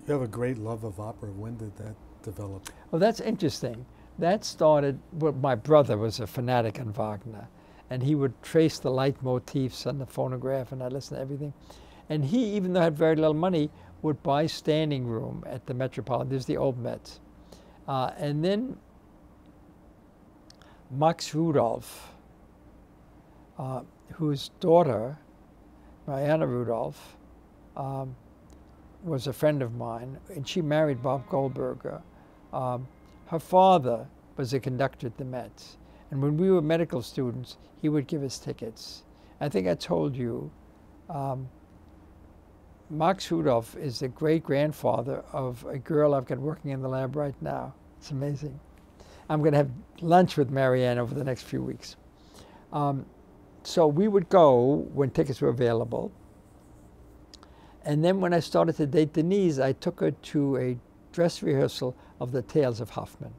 You have a great love of opera. When did that develop? Well, that's interesting. That started, well, my brother was a fanatic on Wagner, and he would trace the leitmotifs on the phonograph, and I listened to everything. And he, even though I had very little money, would buy standing room at the Metropolitan. There's the old Met. And then Max Rudolf, whose daughter, Marianne Rudolf, was a friend of mine, and she married Bob Goldberger. Her father was a conductor at the Met, and when we were medical students, he would give us tickets. I think I told you, Max Rudolf is the great-grandfather of a girl I've got working in the lab right now. It's amazing. I'm going to have lunch with Marianne over the next few weeks. So we would go when tickets were available. And then when I started to date Denise, I took her to a dress rehearsal of the Tales of Hoffmann.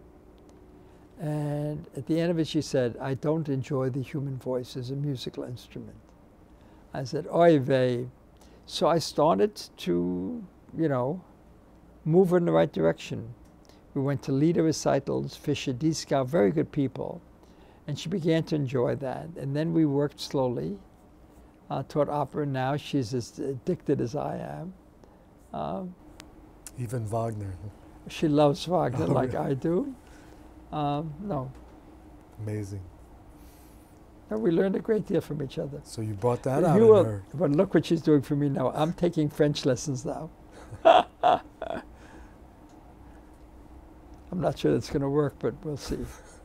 And at the end of it, she said, "I don't enjoy the human voice as a musical instrument." I said, "Oy vey." So I started to, you know, move her in the right direction. We went to leader recitals, Fischer-Dieskau, very good people. And she began to enjoy that. And then we worked slowly toward opera. Now she's as addicted as I am. Even Wagner. She loves Wagner like I do. No. Amazing. No, we learned a great deal from each other. So you brought that out in her. But look what she's doing for me now. I'm taking French lessons now. I'm not sure that's going to work, but we'll see.